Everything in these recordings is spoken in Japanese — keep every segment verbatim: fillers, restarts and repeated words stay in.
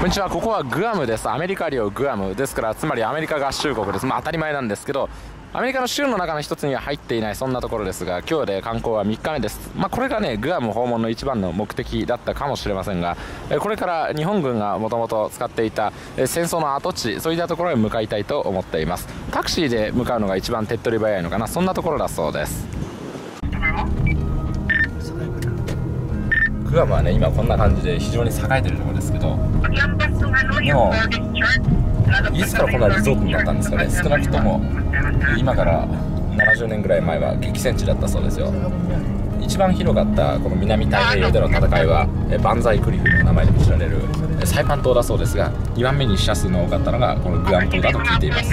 こんにちは。ここはグアムです。アメリカ領グアムですから、つまりアメリカ合衆国です。まあ当たり前なんですけど、アメリカの州の中の一つには入っていない、そんなところですが、今日で観光はみっかめです。まあこれがね、グアム訪問の一番の目的だったかもしれませんが、これから日本軍がもともと使っていた戦争の跡地、そういったところへ向かいたいと思っています。タクシーで向かうのが一番手っ取り早いのかな、そんなところだそうです。グアムはね、今こんな感じで非常に栄えてるところですけど、でもいつからこんなリゾートになったんですかね。少なくとも今からななじゅうねんぐらい前は激戦地だったそうですよ。一番広かったこの南太平洋での戦いはバンザイクリフの名前でも知られるサイパン島だそうですが、にばんめに死者数の多かったのがこのグアム島だと聞いています。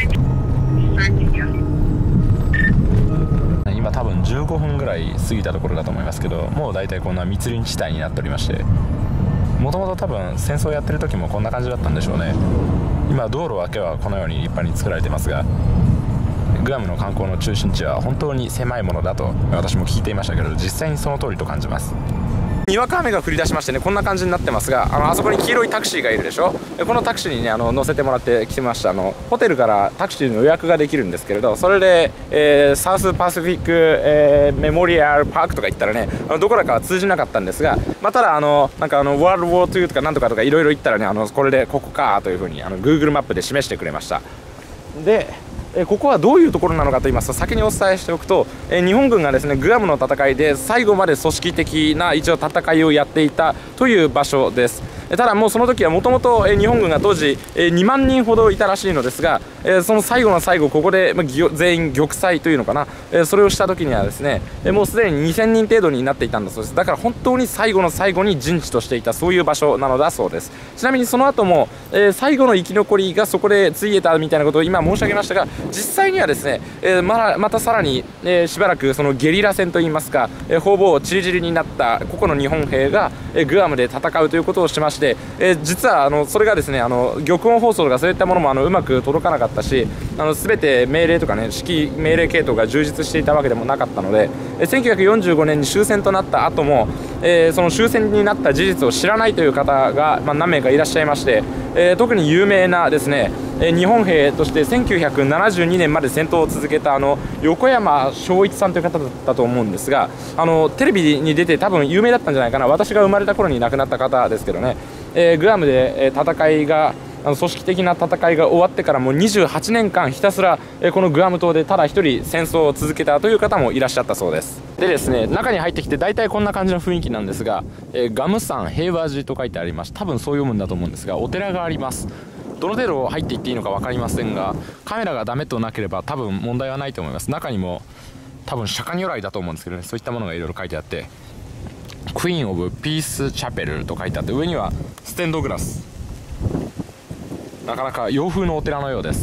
今多分じゅうごふんぐらい過ぎたところだと思いますけど、もう大体こんな密林地帯になっておりまして、もともと多分戦争やってる時もこんな感じだったんでしょうね。今道路だけはこのように立派に作られていますが、グアムの観光の中心地は本当に狭いものだと私も聞いていましたけど、実際にその通りと感じます。にわか雨が降り出しましてね、こんな感じになってますが、あのあそこに黄色いタクシーがいるでしょ。このタクシーにね、あの乗せてもらってきてました。あのホテルからタクシーの予約ができるんですけれど、それで、えー、サウスパシフィック、えー、メモリアルパークとか行ったらね、あのどこらかは通じなかったんですが、まあ、ただあのなんかあのワールドウォーツーとかなんとかとかいろいろ言ったらね、あのこれでここかというふうにあの Google マップで示してくれました。でえここはどういうところなのかと言いますと、先にお伝えしておくと、え日本軍がですね、グアムの戦いで最後まで組織的な一応戦いをやっていたという場所です。ただもうその時はもともと日本軍が当時にまんにんほどいたらしいのですが、その最後の最後、ここで全員玉砕というのかな、それをした時にはですね、もうすでににせんにん程度になっていたんだそうです。だから本当に最後の最後に陣地としていた、そういう場所なのだそうです。ちなみにその後も最後の生き残りがそこでついえたみたいなことを今申し上げましたが、実際にはですね、ままたさらにしばらくそのゲリラ戦といいますか、ほぼちりぢりになった個々の日本兵がグアムで戦うということをしまして、でえ実はあのそれがですね、あの玉音放送とかそういったものもあのうまく届かなかったし、あの全て命令とかね、指揮命令系統が充実していたわけでもなかったので、えせんきゅうひゃくよんじゅうごねんに終戦となった後も、えー、その終戦になった事実を知らないという方が、まあ、何名かいらっしゃいまして、えー、特に有名なですね、え日本兵としてせんきゅうひゃくななじゅうにねんまで戦闘を続けたあの横山正一さんという方だったと思うんですが、あのテレビに出て多分有名だったんじゃないかな。私が生まれた頃に亡くなった方ですけどね、えー、グアムで、えー、戦いがあの組織的な戦いが終わってからもうにじゅうはちねんかんひたすら、えー、このグアム島でただ一人戦争を続けたという方もいらっしゃったそうです。でですね、中に入ってきて大体こんな感じの雰囲気なんですが、えー、ガム山平和寺と書いてあります。多分そう読むんだと思うんですが、お寺があります。どの程度入っていっていいのか分かりませんが、カメラがダメとなければ多分問題はないと思います。中にも多分釈迦如来だと思うんですけどね、そういったものがいろいろ書いてあって、クイーン・オブ・ピース・チャペルと書いてあって、上にはステンドグラス、なかなか洋風のお寺のようです。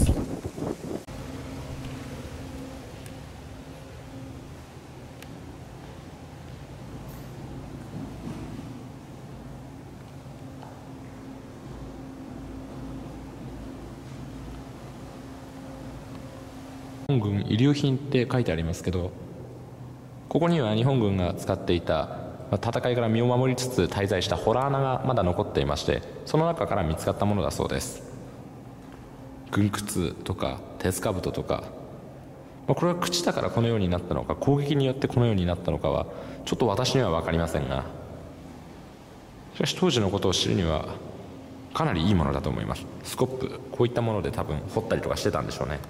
日本軍遺留品って書いてありますけど、ここには日本軍が使っていた戦いから身を守りつつ滞在した洞穴がまだ残っていまして、その中から見つかったものだそうです。軍靴とか鉄兜とか、これは朽ちたからこのようになったのか、攻撃によってこのようになったのかはちょっと私には分かりませんが、しかし当時のことを知るにはかなりいいものだと思います。スコップ、こういったもので多分掘ったりとかしてたんでしょうね。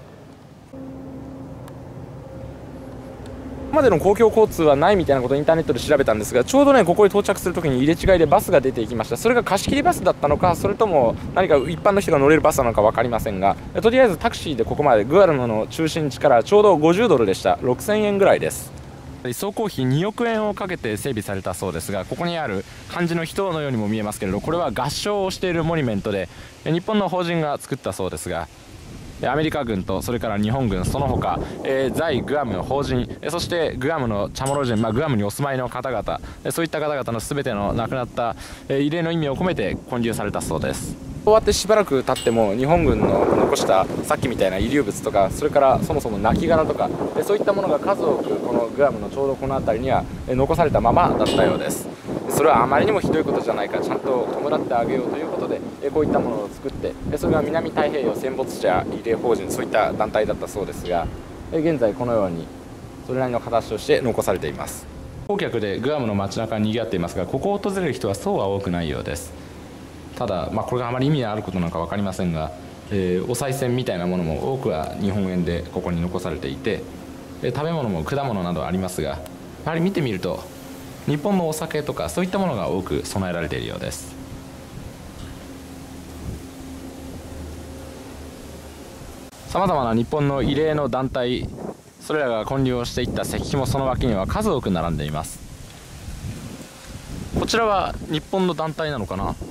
ここまでの公共交通はないみたいなことをインターネットで調べたんですが、ちょうどね、ここに到着するときに入れ違いでバスが出ていきました。それが貸し切りバスだったのか、それとも何か一般の人が乗れるバスなのか分かりませんが、とりあえずタクシーでここまでグアムの中心地からちょうどごじゅうドルでした。ろくせんえんぐらいです。総工費におくえんをかけて整備されたそうですが、ここにある漢字の人のようにも見えますけれど、これは合唱をしているモニュメントで、日本の法人が作ったそうですが、アメリカ軍とそれから日本軍、その他、えー、在グアムの法人、そしてグアムのチャモロ人、まあ、グアムにお住まいの方々、そういった方々の全ての亡くなった、えー、慰霊の意味を込めて建立されたそうです。終わってしばらく経っても日本軍の残したさっきみたいな遺留物とか、それからそもそも亡骸とか、そういったものが数多くこのグアムのちょうどこの辺りには残されたままだったようです。 それはあまりにもひどいことじゃないからちゃんと弔ってあげようということで、えこういったものを作って、えそれが南太平洋戦没者慰霊法人、そういった団体だったそうですが、え現在このようにそれなりの形として残されています。観光客でグアムの街中に賑わっていますが、ここを訪れる人はそうは多くないようです。ただ、まあ、これがあまり意味があることなのか分かりませんが、えー、お賽銭みたいなものも多くは日本円でここに残されていて、えー、食べ物も果物などありますが、やはり見てみると日本のお酒とかそういったものが多く備えられているようです。さまざまな日本の慰霊の団体、それらが建立をしていった石碑もその脇には数多く並んでいます。こちらは日本の団体なのかな。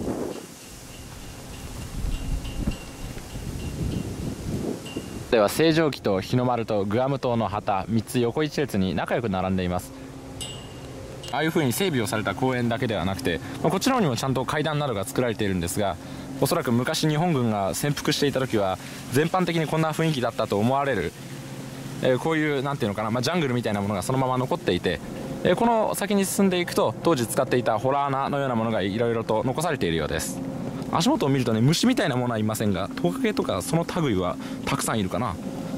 では星条旗と日の丸とグアム島の旗みっつ横一列に仲良く並んでいます。ああいう風に整備をされた公園だけではなくて、こちらにもちゃんと階段などが作られているんですが、おそらく昔日本軍が潜伏していた時は全般的にこんな雰囲気だったと思われる、えー、こういうなんていうのかな、まあ、ジャングルみたいなものがそのまま残っていて、えー、この先に進んでいくと当時使っていたホラー穴のようなものがいろいろと残されているようです。足元を見るとね、虫みたいなものはいませんが、トカゲとかその類はたくさんいるかな。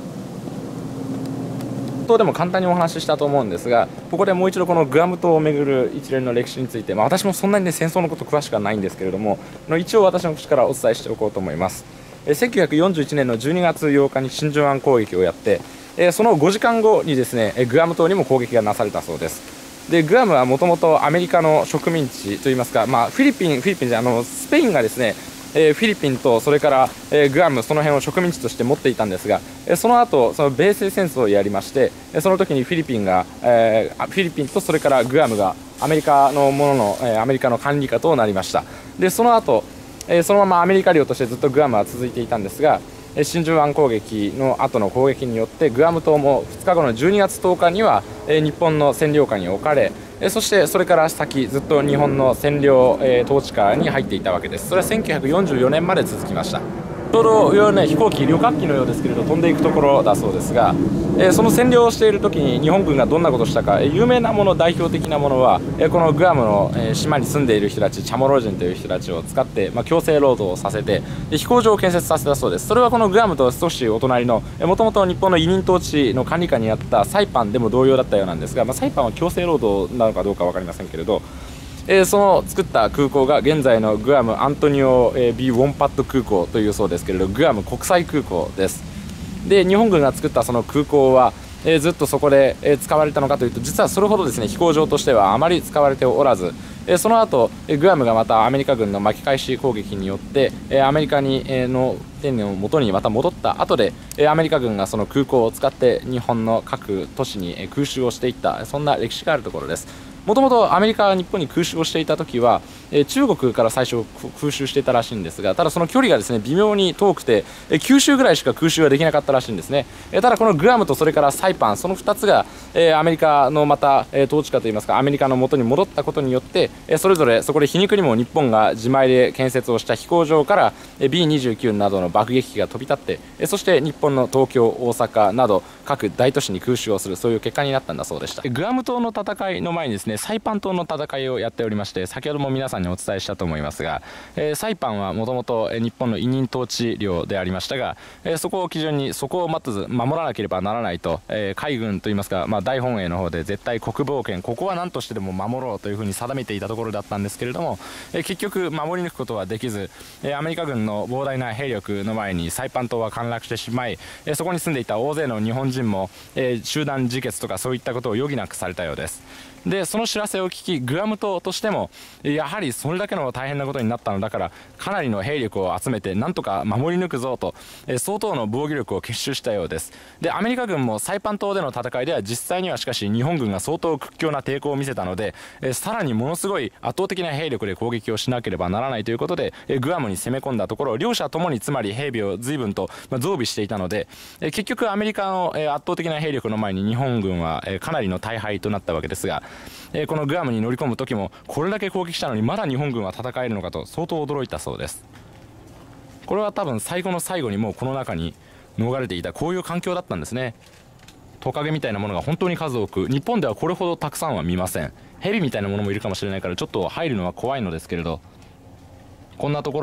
でも簡単にお話ししたと思うんですが、ここでもう一度このグアム島をめぐる一連の歴史について、まあ、私もそんなに、ね、戦争のこと詳しくはないんですけれども、一応私の口からお伝えしておこうと思います。せんきゅうひゃくよんじゅういちねんのじゅうにがつようかに真珠湾攻撃をやって、そのごじかんごにですね、グアム島にも攻撃がなされたそうです。でグアムはもともとアメリカの植民地といいますか、まあ、フィリピンフィリピンじゃあのスペインがですね、えー、フィリピンとそれから、えー、グアムその辺を植民地として持っていたんですが、えー、その後その米西戦争をやりまして、えー、その時にフィリピンが、えー、フィリピンとそれからグアムがアメリカのものの、えー、アメリカの管理下となりました。でその後、えー、そのままアメリカ領としてずっとグアムは続いていたんですが、えー、真珠湾攻撃の後の攻撃によってグアム島もふつかごのじゅうにがつとおかには、えー、日本の占領下に置かれ、そしてそれから先ずっと日本の占領、えー、統治下に入っていたわけです。それはせんきゅうひゃくよんじゅうよねんまで続きました。ちょうど、ね、飛行機旅客機のようですけれど飛んでいくところだそうですが、えー、その占領をしている時に日本軍がどんなことをしたか、えー、有名なもの代表的なものは、えー、このグアムの、えー、島に住んでいる人たちチャモロ人という人たちを使って、まあ、強制労働をさせてで飛行場を建設させたそうです。それはこのグアムと少しお隣のもともと日本の委任統治の管理下にあったサイパンでも同様だったようなんですが、まあ、サイパンは強制労働なのかどうか分かりませんけれど、えー、その作った空港が現在のグアムアントニオ、えー、ビ・ウォンパット空港というそうですけれど、グアム国際空港です。で日本軍が作ったその空港は、えー、ずっとそこで、えー、使われたのかというと、実はそれほどですね飛行場としてはあまり使われておらず、えー、その後、えー、グアムがまたアメリカ軍の巻き返し攻撃によって、えー、アメリカに、えー、の天然を元にまた戻った後で、えー、アメリカ軍がその空港を使って日本の各都市に、えー、空襲をしていった、そんな歴史があるところです。もともとアメリカが日本に空襲をしていた時は、えー、中国から最初空襲していたらしいんですが、ただその距離がですね微妙に遠くて、えー、九州ぐらいしか空襲ができなかったらしいんですね。えー、ただこのグアムとそれからサイパン、そのふたつが、えー、アメリカのまた、えー、統治下といいますかアメリカの元に戻ったことによって、えー、それぞれそこで皮肉にも日本が自前で建設をした飛行場から、えー、ビーにじゅうきゅう などの爆撃機が飛び立って、えー、そして日本の東京、大阪など各大都市に空襲をする、そういう結果になったんだそうでした。グアム島の戦いの前にですねサイパン島の戦いをやっておりまして、先ほども皆さんにお伝えしたと思いますが、えー、サイパンはもともと日本の委任統治領でありましたが、えー、そこを基準にそこをまず守らなければならないと、えー、海軍といいますか、まあ、大本営の方で絶対国防権、ここは何としてでも守ろうというふうに定めていたところだったんですけれども、えー、結局守り抜くことはできず、えー、アメリカ軍の膨大な兵力の前にサイパン島は陥落してしまい、えー、そこに住んでいた大勢の日本人も、えー、集団自決とかそういったことを余儀なくされたようです。でその知らせを聞き、グアム島としてもやはりそれだけの大変なことになったのだからかなりの兵力を集めてなんとか守り抜くぞと、えー、相当の防御力を結集したようです。でアメリカ軍もサイパン島での戦いでは実際にはしかし日本軍が相当屈強な抵抗を見せたので、えー、さらにものすごい圧倒的な兵力で攻撃をしなければならないということで、えー、グアムに攻め込んだところ、両者ともにつまり兵備を随分と、まあ、増備していたので、えー、結局アメリカの、えー、圧倒的な兵力の前に日本軍は、えー、かなりの大敗となったわけですが、えー、このグアムに乗り込む時もこれだけ攻撃したのにまだ日本軍は戦えるのかと相当驚いたそうです。これは多分最後の最後にもうこの中に逃れていた、こういう環境だったんですね。トカゲみたいなものが本当に数多く、日本ではこれほどたくさんは見ません。 蛇みたいなものもいるかもしれないからちょっと入るのは怖いのですけれど、こんなところ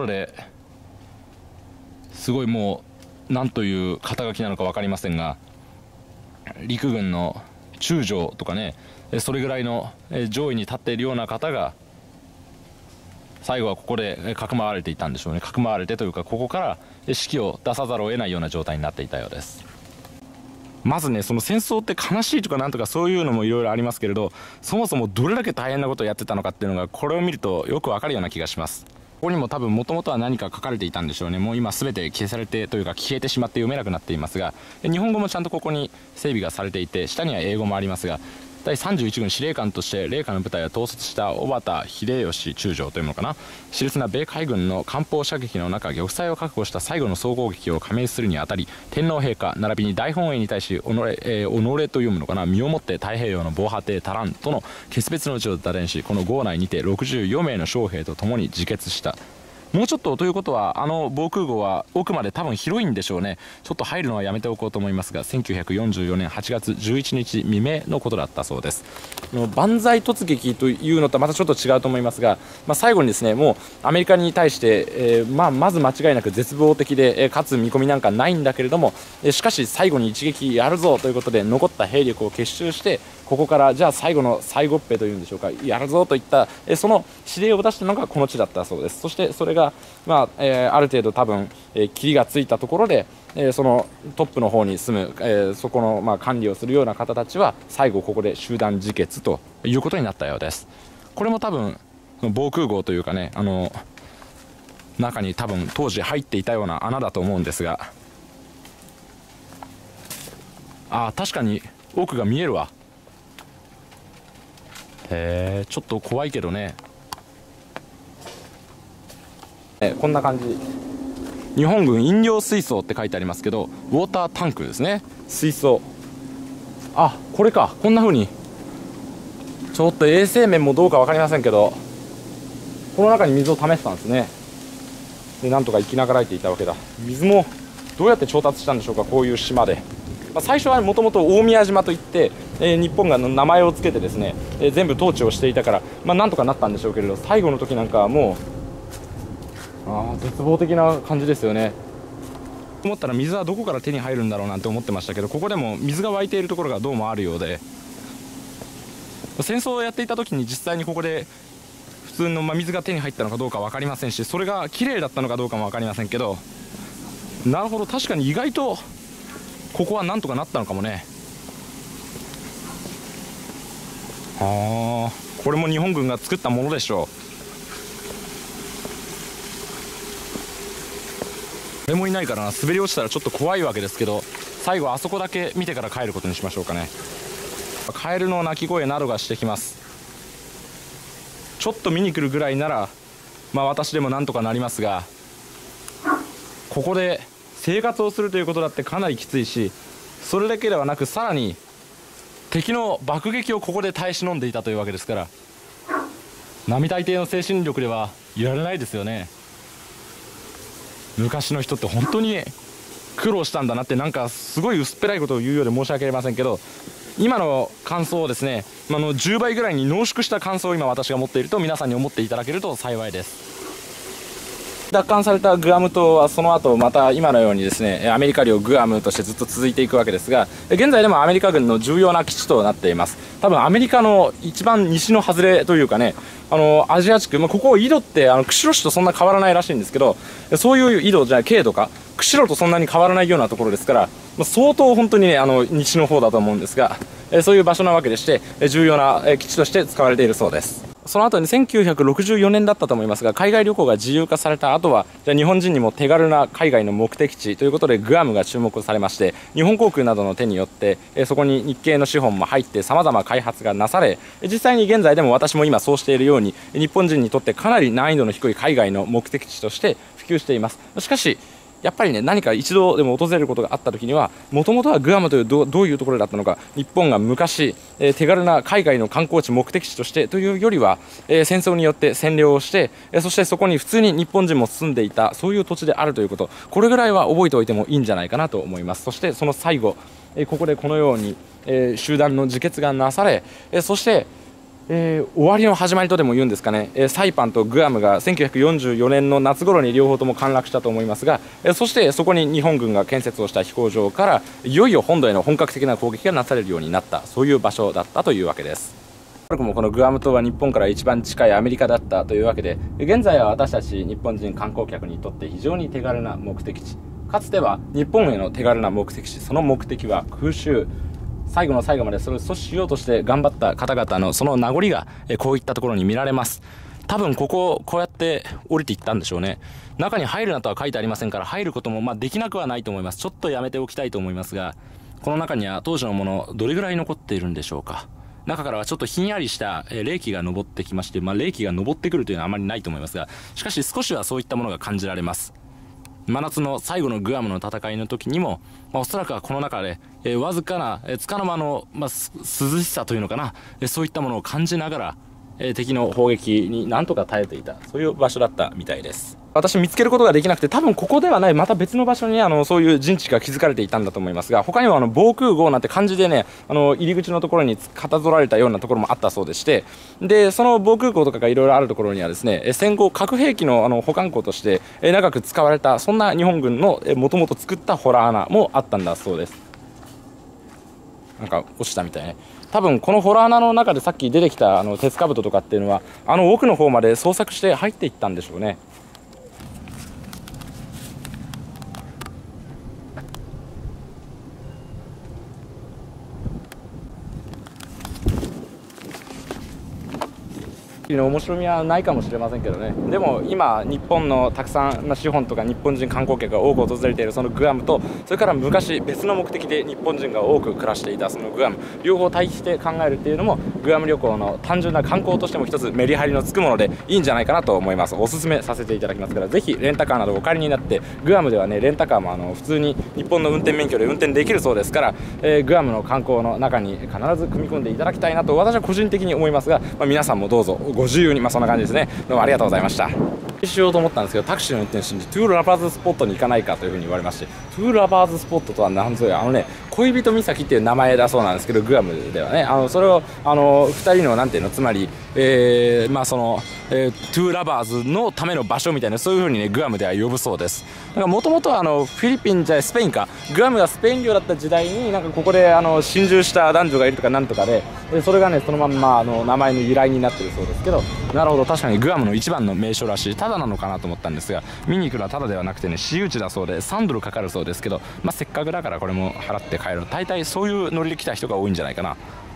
ですごいもう何という肩書きなのか分かりませんが、陸軍の中将とかね、それぐらいの上位に立っているような方が最後はここでかくまわれていたんでしょうね。かくまわれてというか、ここから指揮を出さざるを得ないような状態になっていたようです。まずね、その戦争って悲しいとかなんとかそういうのもいろいろありますけれど、そもそもどれだけ大変なことをやってたのかっていうのがこれを見るとよくわかるような気がします。ここにも多分もともとは何か書かれていたんでしょうね。もう今全て消されてというか消えてしまって読めなくなっていますが、日本語もちゃんとここに整備がされていて、下には英語もありますが、だいさんじゅういち軍司令官として麗華の部隊を統率した小畑秀吉中将というのかな、熾烈な米海軍の艦砲射撃の中、玉砕を覚悟した最後の総攻撃を加盟するにあたり、天皇陛下並びに大本営に対し己、えー、己と読むのかな、身をもって太平洋の防波堤タランとの決別の地を打電し、この壕内にてろくじゅうよん名の将兵と共に自決した。もうちょっとということは、あの防空壕は奥まで多分広いんでしょうね。ちょっと入るのはやめておこうと思いますが、せんきゅうひゃくよんじゅうよねんはちがつじゅういちにち未明のことだったそうです。万歳突撃というのとはまたちょっと違うと思いますが、まあ、最後にですね、もうアメリカに対して、えーまあ、まず間違いなく絶望的で、えー、勝つ見込みなんかないんだけれども、えー、しかし最後に一撃やるぞということで残った兵力を結集して、ここからじゃあ最後の最後っぺというんでしょうか、やるぞといった、えー、その指令を出したのがこの地だったそうです。そしてそれが、まあえー、ある程度多分、えー、霧がついたところで、えー、そのトップの方に住む、えー、そこの、まあ、管理をするような方たちは最後ここで集団自決ということになったようです。これも多分防空壕というかね、あの中に多分当時入っていたような穴だと思うんですが、あ、確かに奥が見えるわ。へえ、ちょっと怖いけどね。えこんな感じ、日本軍飲料水槽って書いてありますけど、ウォータータンクですね、水槽。あ、これか、こんな風にちょっと衛生面もどうか分かりませんけど、この中に水を試してたんですね。でなんとか生きながらえていたわけだ。水もどうやって調達したんでしょうか、こういう島で。まあ、最初はもともと大宮島といって、えー、日本が名前を付けてですね、えー、全部統治をしていたから、まあ、なんとかなったんでしょうけれど、最後の時なんかはもうあ絶望的な感じですよね。思ったら水はどこから手に入るんだろうなんて思ってましたけど、ここでも水が湧いているところがどうもあるようで、戦争をやっていた時に実際にここで普通の水が手に入ったのかどうか分かりませんし、それが綺麗だったのかどうかも分かりませんけど、なるほど、確かに意外とここはなんとかなったのかもね。ああ、これも日本軍が作ったものでしょう。誰もいないからな、滑り落ちたらちょっと怖いわけですけど、最後あそこだけ見てから帰ることにしましょうかね。カエルの鳴き声などがしてきます。ちょっと見に来るぐらいならまあ私でもなんとかなりますが、ここで生活をするということだってかなりきついし、それだけではなくさらに敵の爆撃をここで耐え忍んでいたというわけですから、並大抵の精神力ではいられないですよね。昔の人って本当に苦労したんだなって、なんかすごい薄っぺらいことを言うようで申し訳ありませんけど、今の感想をですね、あのじゅうばいぐらいに濃縮した感想を今私が持っていると皆さんに思っていただけると幸いです。奪還されたグアム島はその後また今のようにですね、アメリカ領グアムとしてずっと続いていくわけですが、現在でもアメリカ軍の重要な基地となっています。多分アメリカの一番西の外れというかね、あのアジア地区、まあ、ここ緯度ってあの釧路市とそんな変わらないらしいんですけど、そういう緯度じゃ経度か釧路とそんなに変わらないようなところですから、まあ、相当本当にねあの西の方だと思うんですが、そういう場所なわけでして、重要な基地として使われているそうです。その後にせんきゅうひゃくろくじゅうよねんだったと思いますが、海外旅行が自由化された後は、じゃあ日本人にも手軽な海外の目的地ということでグアムが注目されまして、日本航空などの手によってそこに日系の資本も入ってさまざま開発がなされ、実際に現在でも私も今そうしているように、日本人にとってかなり難易度の低い海外の目的地として普及しています。しかしやっぱりね、何か一度でも訪れることがあった時には、もともとはグアムという ど, どういうところだったのか、日本が昔、えー、手軽な海外の観光地目的地としてというよりは、えー、戦争によって占領をして、えー、そしてそこに普通に日本人も住んでいた、そういう土地であるということ、これぐらいは覚えておいてもいいんじゃないかなと思います。そしてその最後、えー、ここでこのように、えー、集団の自決がなされ、えー、そしてえー、終わりの始まりとでも言うんですかね、えー、サイパンとグアムがせんきゅうひゃくよんじゅうよねんの夏頃に両方とも陥落したと思いますが、えー、そしてそこに日本軍が建設をした飛行場からいよいよ本土への本格的な攻撃がなされるようになった、そういう場所だったというわけです。もこのグアム島は日本から一番近いアメリカだったというわけで、現在は私たち日本人観光客にとって非常に手軽な目的地、かつては日本への手軽な目的地、その目的は空襲、最後の最後までそれを阻止しようとして頑張った方々のその名残がこういったところに見られます。多分ここをこうやって降りていったんでしょうね。中に入るなとは書いてありませんから、入ることもまあできなくはないと思います。ちょっとやめておきたいと思いますが、この中には当時のものどれぐらい残っているんでしょうか。中からはちょっとひんやりした冷気が昇ってきまして、まあ、冷気が昇ってくるというのはあまりないと思いますが、しかし少しはそういったものが感じられます。真夏の最後のグアムの戦いの時にも、まあ、おそらくはこの中で、えー、わずかな、えー、束の間の、まあ、涼しさというのかな、えー、そういったものを感じながら、えー、敵の砲撃になんとか耐えていた、そういう場所だったみたいです。私見つけることができなくて、多分ここではないまた別の場所にあのそういう陣地が築かれていたんだと思いますが、他にはあの防空壕なんて漢字でね、あの入り口のところにかたどられたようなところもあったそうでして、でその防空壕とかがいろいろあるところにはですね、戦後核兵器のあの保管庫として長く使われた、そんな日本軍のもともと作ったホラー穴もあったんだそうです。なんか落ちたみたいね。多分このホラー穴の中でさっき出てきたあの鉄兜とかっていうのは、あの奥の方まで捜索して入っていったんでしょうね。面白みはないかもしれませんけどね。でも今日本のたくさんの資本とか日本人観光客が多く訪れているそのグアムと、それから昔別の目的で日本人が多く暮らしていたそのグアム、両方対比して考えるっていうのもグアム旅行の単純な観光としても一つメリハリのつくものでいいんじゃないかなと思います。おすすめさせていただきますから、ぜひレンタカーなどお借りになって、グアムではねレンタカーもあの普通に日本の運転免許で運転できるそうですから、えー、グアムの観光の中に必ず組み込んでいただきたいなと私は個人的に思いますが、まあ、皆さんもどうぞご自由に、まあ、そんな感じですね。どうもありがとうございました。しようと思ったんですけど、タクシーの運転手にトゥーラバーズスポットに行かないかというふうに言われまして、トゥーラバーズスポットとは何ぞや、あのね恋人岬っていう名前だそうなんですけど、グアムではね、あのそれをあのふたりのなんていうの、つまり、えー、まあその、えー、トゥーラバーズのための場所みたいな、そういうふうにねグアムでは呼ぶそうです。もともとはあのフィリピンじゃスペインか、グアムがスペイン領だった時代になんかここであの心中した男女がいるとかなんとかで、でそれがねそのまんまあの名前の由来になってるそうですけど、なるほど、確かにグアムの一番の名所らしい。ただなのかなと思ったんですが、見に行くのはただではなくてね、私有地だそうでさんドルかかるそうですけど、まあ、せっかくだからこれも払って帰ろう、大体そういうノリで来た人が多いんじゃないかな。